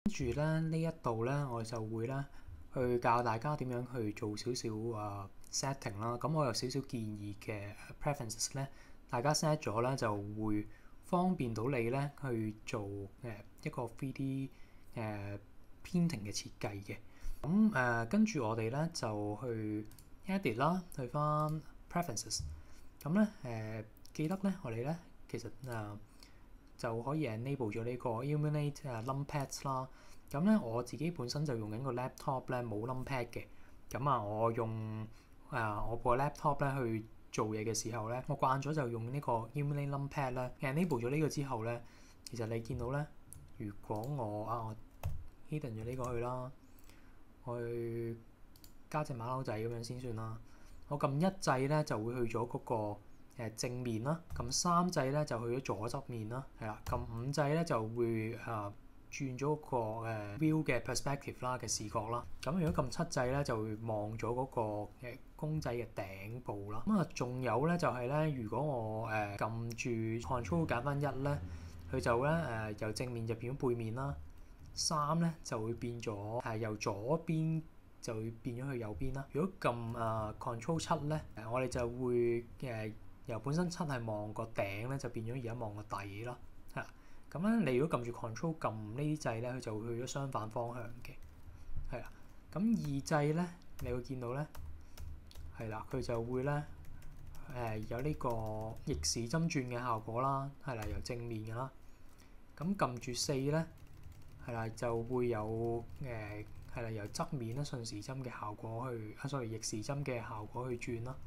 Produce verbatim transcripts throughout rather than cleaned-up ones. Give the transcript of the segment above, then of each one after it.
跟住咧呢一度咧，我就會咧去教大家點樣去做少少啊 setting 啦。咁我有少少建議嘅 preferences 咧，大家 set 咗咧就會方便到你咧去做誒一個 three D 誒 painting 嘅設計嘅。咁誒跟住我哋咧就去 edit 啦，去翻 preferences。咁咧誒記得咧，我哋咧其實誒、呃、就可以 enable 咗呢個 illuminate 誒 numpads 啦。咁咧我自己本身就用緊個 laptop 咧冇 numpad 嘅。咁啊，我用誒、呃、我個 laptop 咧去做嘢嘅時候咧，我慣咗就用呢個 illuminate numpad 咧 enable 咗呢個之後咧，其實你見到咧，如果我啊我 hidden 咗呢個去啦，我去加隻馬騮仔咁樣先算啦。我撳一掣咧就會去咗嗰個誒正面啦，撳三掣咧就去咗左側面啦，係啦，撳五掣咧就會誒轉咗個誒 view 嘅 perspective 啦嘅視覺啦。咁如果撳七掣咧就會望咗嗰個誒公仔嘅頂部啦。咁啊仲有咧就係咧，如果我誒撳住 control 揀翻一咧，佢就咧誒由正面就變咗背面啦。三咧就會變咗係由左邊就會變咗去右邊啦。如果撳誒 control 七咧，我哋就會誒由本身七係望個頂咧，就變咗而家望個底啦。係咁咧，你如果撳住 control 撳呢啲掣咧，佢就會去咗相反方向嘅。係啦，咁二掣咧，你會見到咧係啦，佢就會咧誒有呢個逆時針轉嘅效果啦。係啦，由正面嘅啦。咁撳住四咧。係啦，就會有誒係啦，由側面咧順時針嘅效果去啊，sorry 逆時針嘅效果去轉啦。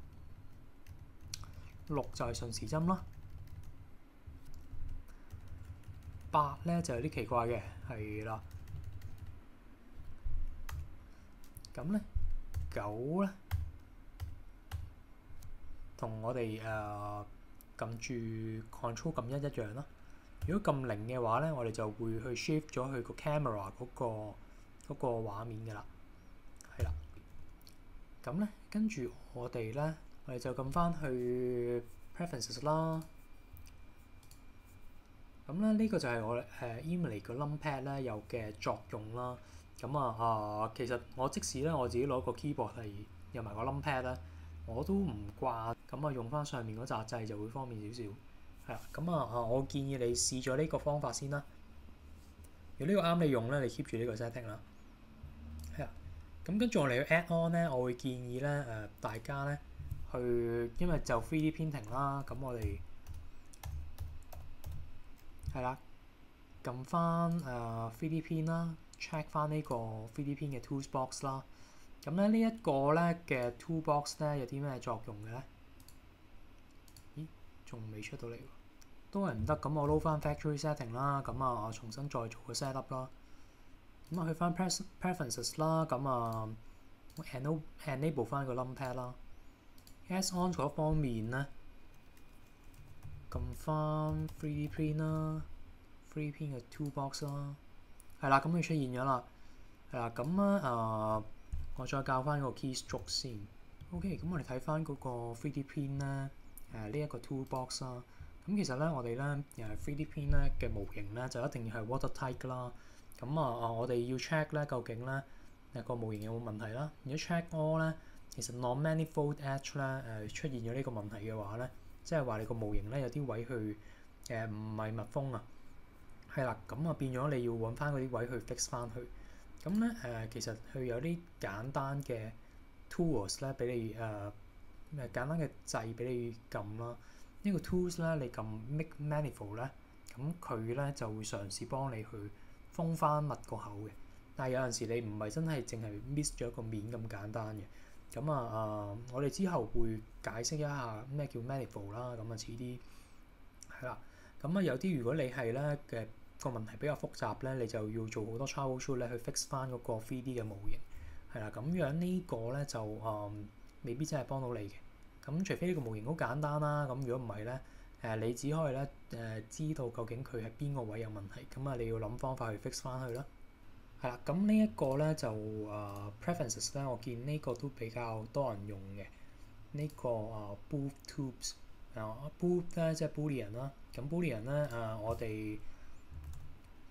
六就係順時針啦。八咧就有啲奇怪嘅，係啦。咁咧九咧同我哋誒撳住 control 撳一一樣啦。如果撳零嘅話咧，我哋就會去 shift 咗去個 camera 嗰個嗰個畫面嘅啦，係啦。咁咧，跟住我哋咧，我哋就撳翻去 preferences 啦。咁咧，呢個就係我誒 illuminate 個 numpad 咧有嘅作用啦。咁啊啊，其實我即使咧我自己攞個 keyboard 係有埋個 numpad 咧，我都唔慣。咁啊，用翻上面嗰紮掣就會方便少少。係啦，咁啊啊，我建議你試咗呢個方法先啦。如果呢個啱你用咧，你 keep 住呢個 setting 啦。係啊，咁跟住我哋去 add on 咧，我會建議咧誒、呃、大家咧去，因為就 three D painting 啦，咁我哋係啦，撳翻誒 three D Paint 啦 ，check 翻呢個 three D Paint 嘅 tools box 啦。咁咧呢一個咧嘅 tool box 咧有啲咩作用嘅咧？咦，仲未出到嚟喎，都係唔得。咁我撈翻 factory setting 啦，咁啊我重新再做個 set up 啦。咁啊去翻 preferences 啦，咁啊 enable 翻個 numpad 啦。add-on 嗰方面咧，撳翻 three D Print 啦 ，three D Print 嘅 tool box 啦，係啦，咁佢出現咗啦。係啦，咁啊啊，我再教翻個 keystroke 先。OK，咁我哋睇翻嗰個 three D Print 咧，誒呢一個 tool box 啦。咁其實咧，我哋咧誒 three D Print 咧嘅模型咧就一定要係 watertight 啦。咁啊啊，我哋要 check 咧究竟咧誒個模型有冇問題啦。如果 check all 咧，其實 non-manifold edge 咧誒出現咗呢個問題嘅話咧，即係話你個模型咧有啲位去誒唔係密封啊。係啦，咁啊變咗你要揾翻嗰啲位去 fix 翻去。咁咧誒，其實佢有啲簡單嘅 tools 咧俾你誒誒、呃、簡單嘅掣俾你撳啦。呢個 tools 咧，你撳 make manifold 咧，咁佢咧就會嘗試幫你去封翻密個口嘅。但係有陣時你唔係真係淨係 miss 咗一個面咁簡單嘅。咁啊啊，我哋之後會解釋一下咩叫 manifold 啦。咁啊遲啲係啦。咁啊有啲如果你係咧嘅個問題比較複雜咧，你就要做好多 troubleshoot 咧去 fix 翻嗰個 three D 嘅模型。係啦，咁樣呢個咧就誒、嗯、未必真係幫到你嘅。咁除非呢個模型好簡單啦，咁如果唔係咧，誒你只可以咧誒知道究竟佢係邊個位有問題，咁啊你要諗方法去 fix 翻去啦。係啦，咁呢一個咧就誒、uh, preferences 咧，我見呢個都比較多人用嘅。呢、這個誒 booth tubes 啊 booth 咧即係 boolean 啦，咁 boolean 咧誒我哋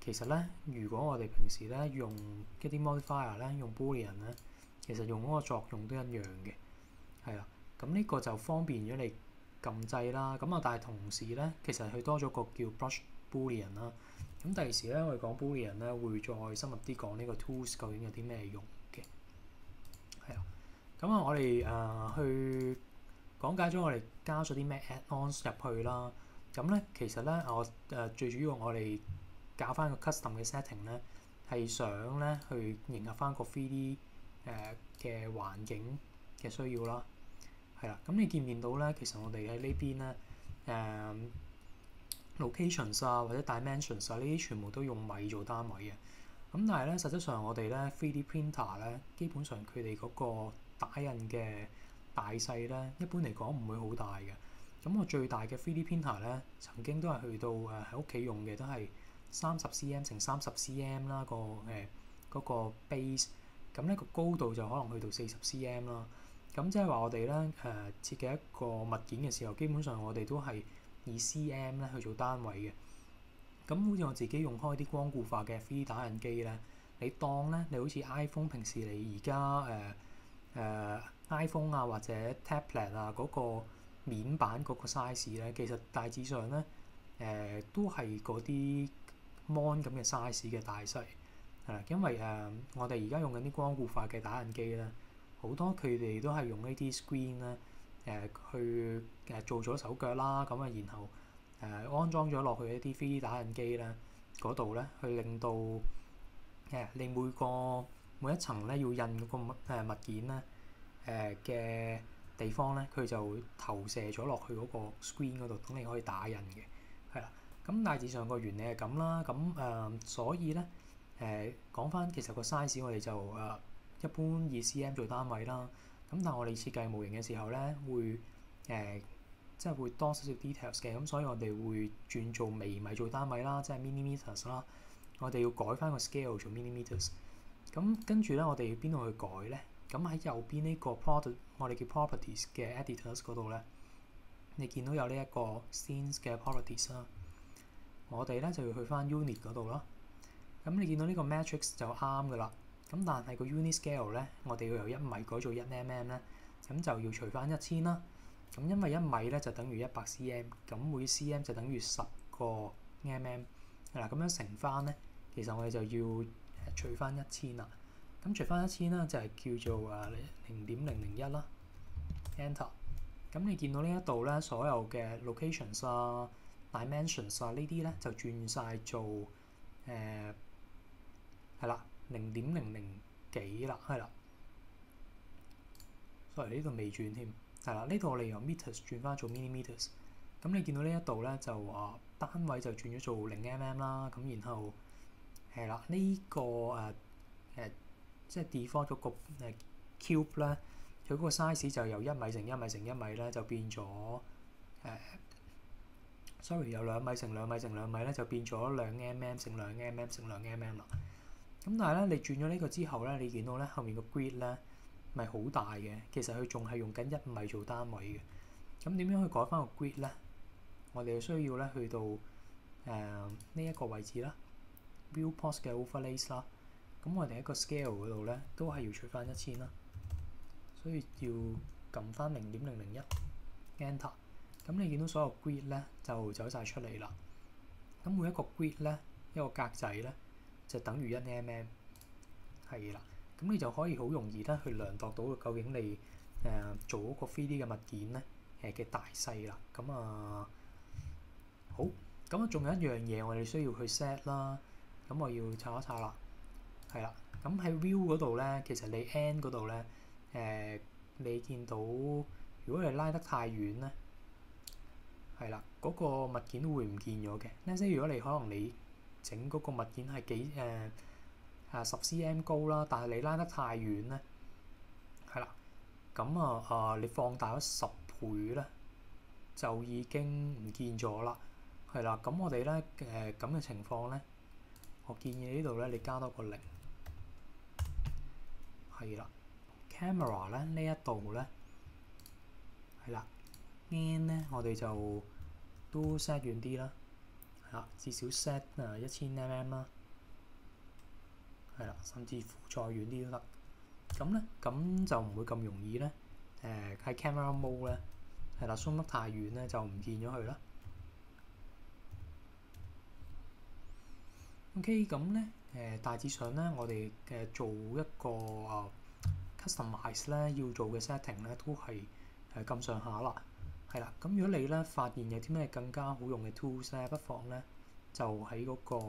其實咧，如果我哋平時咧用一啲 modifier 咧，用 boolean 咧，其實用嗰個作用都一樣嘅，係啦。咁呢個就方便咗你撳掣啦。咁啊，但係同時咧，其實佢多咗個叫 brush boolean 啦。咁第二時咧，我哋講 boolean 咧，會再深入啲講呢個 tools 究竟有啲咩用嘅，係啦。咁啊，我哋誒、呃、去講解咗我哋加咗啲咩 add-ons 入去啦。咁咧，其實咧，我誒、呃、最主要我哋搞翻個 custom 嘅 setting 咧，係想咧去迎合翻個 three D 誒嘅環境嘅需要啦。係啦，咁你見唔見到咧？其實我哋喺呢邊咧，誒、呃、locations 啊或者 dimensions 啊呢啲全部都用米做單位嘅。咁但係咧，實質上我哋咧 three D printer 咧，基本上佢哋嗰個打印嘅大細咧，一般嚟講唔會好大嘅。咁我最大嘅 three D printer 咧，曾經都係去到誒喺屋企用嘅，都係三十 cm 乘三十 cm 啦，個誒嗰個 base。咁呢個高度就可能去到四十 cm 啦。咁即係話我哋咧誒設計一個物件嘅時候，基本上我哋都係以 cm 咧去做單位嘅。咁好似我自己用開啲光固化嘅 three D 打印機咧，你當咧你好似 iPhone 平時你而家誒誒 iPhone 啊或者 tablet 啊嗰個面板嗰個 size 咧，其實大致上咧誒、呃、都係嗰啲 mon 咁嘅 size 嘅大細係啦，因為誒、呃、我哋而家用緊啲光固化嘅打印機咧，好多佢哋都係用呢啲 screen 咧誒、呃、去誒做咗手腳啦，咁啊然後誒、呃、安裝咗落去一啲 three D 打印機咧嗰度咧，去令到誒、呃、你每個每一層咧要印嗰個物誒物件咧誒嘅地方咧，佢就投射咗落去嗰個 screen 嗰度，等你可以打印嘅，係啦。咁大致上個原理係咁啦。咁誒、呃，所以咧誒講翻，其實個 size 我哋就誒、呃、一般以 cm 做單位啦。咁但係我哋設計模型嘅時候咧，會誒、呃、即係會多少少 details 嘅。咁所以我哋會轉做微米做單位啦，即係 millimeters 啦。我哋要改翻個 scale 做 millimeters。咁跟住咧，我哋要邊度去改咧？咁喺右邊呢個 product 我哋叫 properties 嘅 editors 嗰度咧，你見到有呢一個 scenes 嘅 properties 啦。我哋咧就要去翻 unit 嗰度啦。咁你見到呢個 matrix 就啱噶啦。咁但係個 unit scale 咧，我哋要由一米改做一 mm 咧，咁就要除翻一千啦。咁因為一米咧就等於一百 cm，咁每 cm 就等於十個 mm。嗱，咁樣乘翻咧，其實我哋就要除翻一千啦。咁除翻一千啦，就係叫做誒零點零零一啦。Enter。咁你見到呢一度咧，所有嘅 locations 啊、dimensions 啊呢啲咧就轉晒做誒係啦，零點零零幾啦，係啦。sorry 呢度未轉添，係啦，呢度我哋由 meters 轉翻做 millimeters。咁你見到呢一度咧就話單位就轉咗做零 mm 啦。咁然後係啦，呢、這個誒誒。呃呃即係 default 嗰個誒 cube 咧，佢嗰個 size 就由一米乘一米乘一米咧，就變咗誒、呃、sorry 由兩米乘兩米乘兩米咧，就變咗兩 mm 乘兩 mm 乘兩 mm 啦。咁但係咧，你轉咗呢個之後咧，你見到咧後面個 grid 咧咪好大嘅，其實佢仲係用緊一米做單位嘅。咁點樣去改翻個 grid 咧？我哋需要咧去到誒呢一個位置啦 ，viewport 嘅 overlays 啦。咁我哋喺個 scale 嗰度咧，都係要除翻一千啦，所以要撳翻零點零零一 enter。咁你見到所有 grid 咧就走晒出嚟啦。咁每一個 grid 咧，一個格仔咧就等於一 mm， 係啦。咁你就可以好容易咧去量度到究竟你誒、呃、做嗰個 three D 嘅物件咧誒嘅大細啦。咁啊好，咁啊仲有一樣嘢我哋需要去 set 啦。咁我要查一查啦。係啦，咁喺 view 嗰度咧，其實你 end 嗰度咧，誒、呃、你見到如果你拉得太遠咧，係啦，嗰、那個物件都會唔見咗嘅。咧即係如果你可能你整嗰個物件係幾誒啊十 cm 高啦，但係你拉得太遠咧，係啦，咁啊啊你放大咗十倍咧，就已經唔見咗啦。係啦，咁我哋咧誒咁嘅情況咧，我建議呢度咧你加多個零。係啦 ，camera 咧呢一度咧係啦 ，N 咧我哋就都 set 遠啲啦， 嚇，至少 set 啊一千 mm 啦，係啦，甚至乎再遠啲都得。咁咧，咁就唔會咁容易咧。誒、呃、喺 camera mode 咧，係啦，zoom 得太遠咧就唔見咗佢啦。OK，咁咧誒大致上咧，我哋嘅做一個啊 customize 咧要做嘅 setting 咧都係誒咁上下啦。係啦，咁如果你咧發現有啲咩更加好用嘅 tools 咧，不妨咧就喺嗰個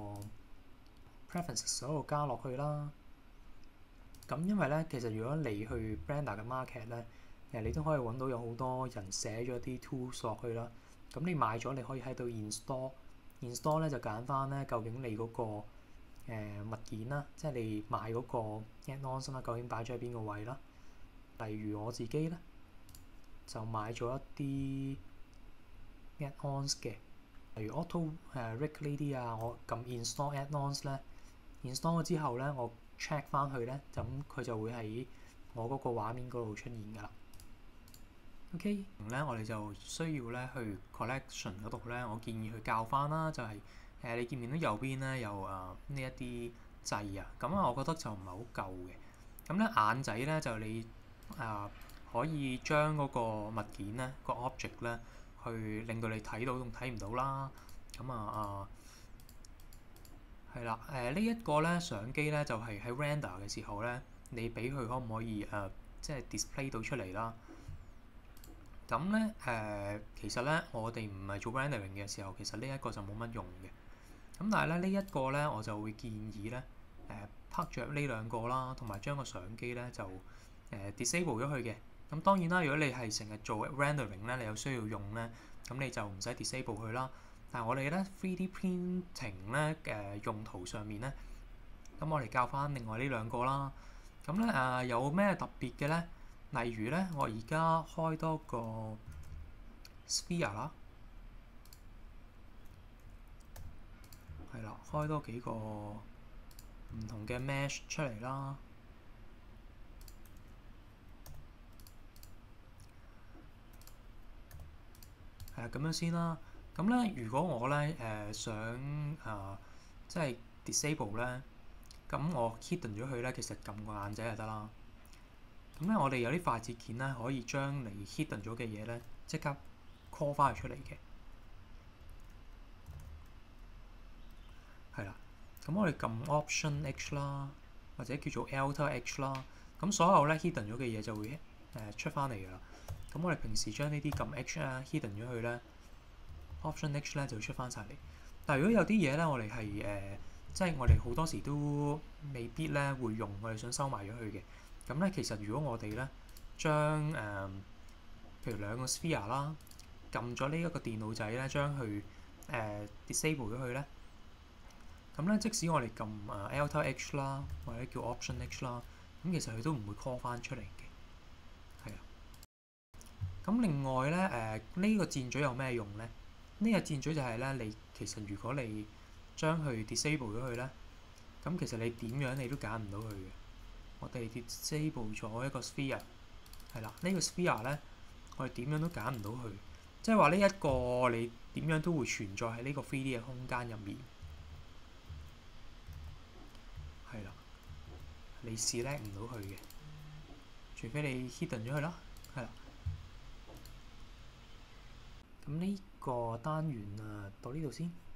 preferences 嗰度加落去啦。咁因為咧，其實如果你去 Blender 嘅 market 咧，誒你都可以揾到有好多人寫咗啲 tools 落去啦。咁你買咗，你可以喺度 install，install 咧就揀翻咧究竟你嗰個誒物件啦，即係你買嗰個 add-ons 啦，究竟擺咗喺邊個位啦。例如我自己咧就買咗一啲 add-ons 嘅，例如 auto 誒 rig 呢啲啊，我撳 install add-ons 咧 ，install 咗之後咧，我 check 翻去咧，咁佢就會喺我嗰個畫面嗰度出現㗎啦。OK，咧我哋就需要咧去 collection 嗰度咧，我建議去校翻啦，就係、是、誒、呃、你見唔見到右邊咧有啊呢一啲掣啊，咁啊我覺得就唔係好夠嘅。咁咧眼仔咧就你啊、呃、可以將嗰個物件咧、個 object 咧去令到你睇到同睇唔到啦。咁啊啊係啦，誒、呃這個、呢一個咧相機咧就係、是、喺 render 嘅時候咧，你俾佢可唔可以誒、呃、即係 display 到出嚟啦？咁咧誒，其實咧我哋唔係做 rendering 嘅時候，其實呢一個就冇乜用嘅。咁但係咧呢一個咧，我就會建議咧誒拍着呢兩個啦，同埋將個相機咧就誒、呃、disable 咗佢嘅。咁當然啦，如果你係成日做 rendering 咧，你有需要用咧，咁你就唔使 disable 佢啦。但係我哋咧 three D printing 咧嘅、呃、用途上面咧，咁我哋教翻另外呢兩個啦。咁咧誒有咩特別嘅咧？例如咧，我而家開多個 sphere 啦，係啦，開多幾個唔同嘅 mesh 出嚟啦。係啊，咁樣先啦。咁咧，如果我咧誒、呃、想啊、呃，即係 disable 咧，咁我 hidden 咗佢咧，其實撳個眼仔就得啦。咁咧，我哋有啲快捷鍵咧，可以將你 hidden 咗嘅嘢咧，即刻 call 翻佢出嚟嘅。係啦，咁我哋撳 Option H 啦，或者叫做 Alt H 啦，咁所有咧 hidden 咗嘅嘢就會誒、呃、出翻嚟㗎啦。咁我哋平時將呢啲撳 H 啊 hidden 咗佢咧 ，Option H 咧就會出翻晒嚟。但係如果有啲嘢咧，我哋係誒，即係我哋好多時都未必咧會用，我哋想收埋咗佢嘅。咁咧，其實如果我哋咧將誒，譬如兩個 sphere 啦，撳咗呢一個電腦仔咧，將佢誒 disable 咗佢咧，咁咧即使我哋撳誒 Alt H 啦，或者叫 Option H 啦，咁其實佢都唔會 call 翻出嚟嘅，係啊。咁另外咧誒，呢、呃呢個箭嘴有咩用咧？呢、呢個箭嘴就係咧，你其實如果你將佢 disable 咗佢咧，咁其實你點樣你都揀唔到佢嘅。我哋 disable 咗一個 sphere， 係啦，呢個 sphere 咧，我哋點樣都揀唔到佢，即係話呢一個你點樣都會存在喺呢個 three D 嘅空間入面，係啦，你 select 唔到佢嘅，除非你 hidden 咗佢啦，係啦。咁呢個單元啊，到呢度先。